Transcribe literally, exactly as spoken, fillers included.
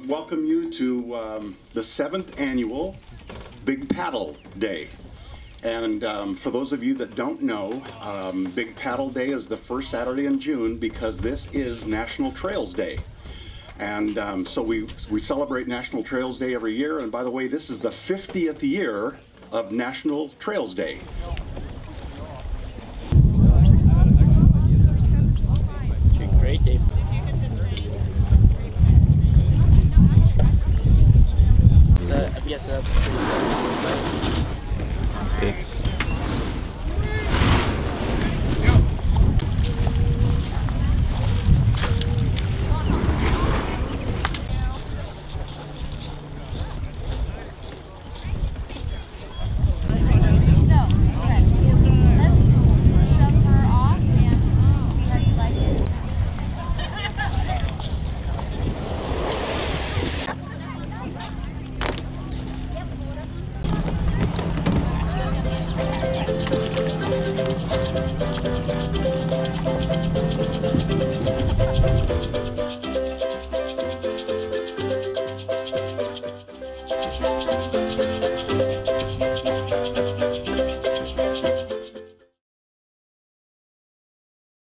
welcome you to um, the seventh annual Big Paddle Day. And um, for those of you that don't know, um, Big Paddle Day is the first Saturday in June because this is National Trails Day. And um, so we, we celebrate National Trails Day every year. And by the way, this is the fiftieth year of National Trails Day.